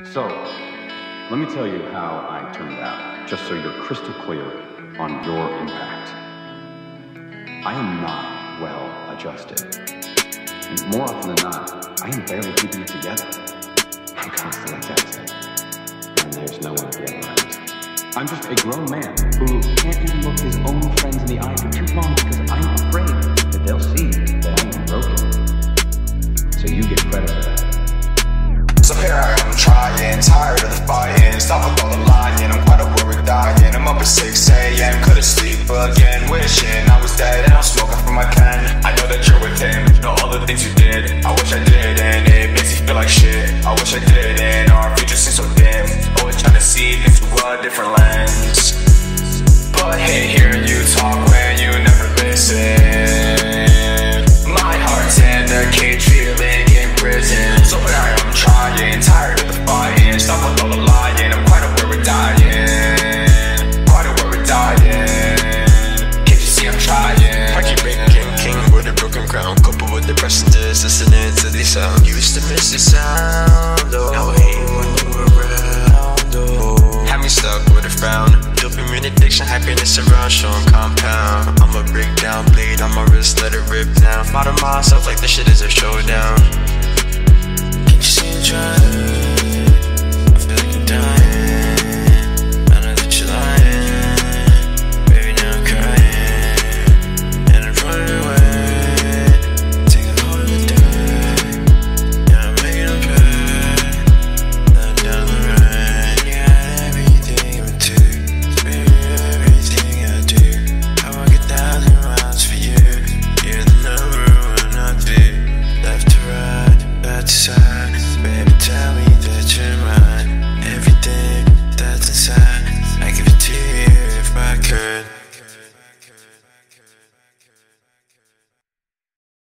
So, let me tell you how I turned out, just so you're crystal clear on your impact. I am not well adjusted. And more often than not, I am barely keeping it together. I'm constantly texting, and there's no one at the other end. I'm just a grown man who can't even look his own friends in the eye for too long because I'm afraid that they'll see that I am broken. So you get credit for that. So here I am trying, tired of the fighting, stop with all the lying, I'm quite aware we're dying. I'm up at 6 a.m, couldn't sleep again, wishing I was dead and I'm smoking from my pen. I know that you're with him, know all the things you did, I wish I didn't, it makes me feel like shit. I wish I didn't, our future seems so dim, always trying to see things through a different lens. But hate hearing you talk when you never listen. My heart's in a cage, feeling in prison. So here I am trying, tired of the fighting, stop with all the lying, I'm quite aware we're dying, quite aware we're dying. Can't you see I'm trying? I keep breaking king with a broken crown, coupled with depressing discs, listening to these sounds. Used to miss the sound, oh. Now I hate when you were around, oh. Had me stuck with a frown, dopamine addiction, happiness around, showing compound. I'ma break down, bleed on my wrist, let it rip down. Model myself like this shit is a showdown.